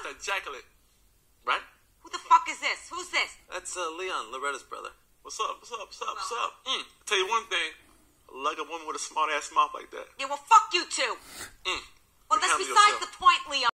to ejaculate. Right? Who the fuck is this? Who's this? That's Leon, Loretta's brother. What's up? Tell you one thing. I like a woman with a smart ass mouth like that. Yeah, well, fuck you too. Well, that's besides the point, Leon.